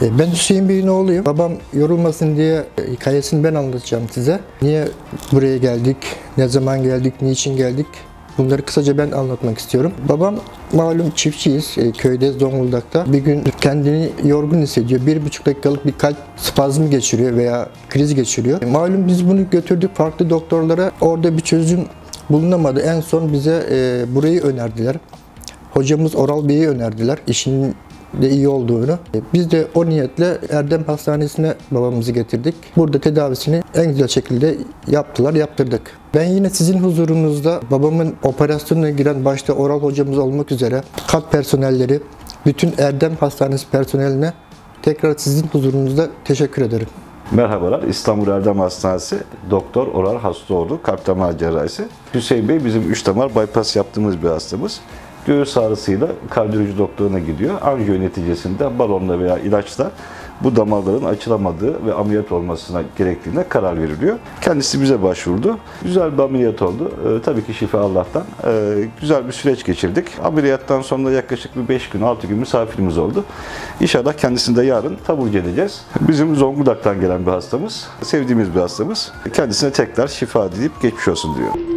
Ben Hüseyin Bey'in oğluyum. Babam yorulmasın diye hikayesini ben anlatacağım size. Niye buraya geldik, ne zaman geldik, niçin geldik? Bunları kısaca ben anlatmak istiyorum. Babam malum çiftçiyiz köyde Zonguldak'ta. Bir gün kendini yorgun hissediyor. 1,5 dakikalık bir kalp spazmı geçiriyor veya kriz geçiriyor. Malum biz bunu götürdük farklı doktorlara. Orada bir çözüm bulunamadı. En son bize burayı önerdiler. Hocamız Oral Bey'i önerdiler. İşinin de iyi olduğunu. Biz de o niyetle Erdem Hastanesi'ne babamızı getirdik. Burada tedavisini en güzel şekilde yaptırdık. Ben yine sizin huzurunuzda babamın operasyonuna giren başta Oral hocamız olmak üzere kalp personelleri, bütün Erdem Hastanesi personeline tekrar sizin huzurunuzda teşekkür ederim. Merhabalar, İstanbul Erdem Hastanesi Doktor Oral Hastaoğlu Kalp Damar Cerrahisi. Hüseyin Bey bizim 3 damar bypass yaptığımız bir hastamız. Göğüs ağrısıyla kardiyoloji doktoruna gidiyor. Anjiyo neticesinde balonla veya ilaçla bu damarların açılamadığı ve ameliyat olmasına gerektiğine karar veriliyor. Kendisi bize başvurdu. Güzel bir ameliyat oldu. Tabii ki şifa Allah'tan. Güzel bir süreç geçirdik. Ameliyattan sonra yaklaşık bir 5 gün, 6 gün misafirimiz oldu. İnşallah kendisini de yarın taburcu edeceğiz. Bizim Zonguldak'tan gelen bir hastamız. Sevdiğimiz bir hastamız. Kendisine tekrar şifa dileyip geçmiş olsun diyor.